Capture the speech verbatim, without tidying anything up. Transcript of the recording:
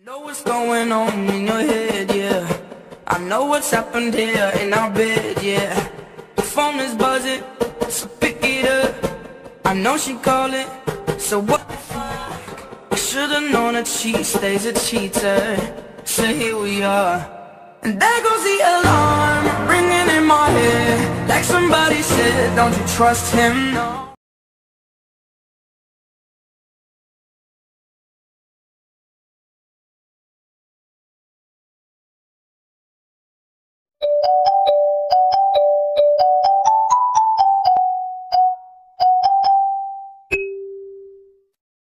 Know what's going on in your head, yeah. I know what's happened here in our bed, yeah. The phone is buzzing, so pick it up. I know she calling, so what the fuck? I should've known that she stays a cheater. So here we are, and there goes the alarm ringing in my head. Like somebody said, don't you trust him, no.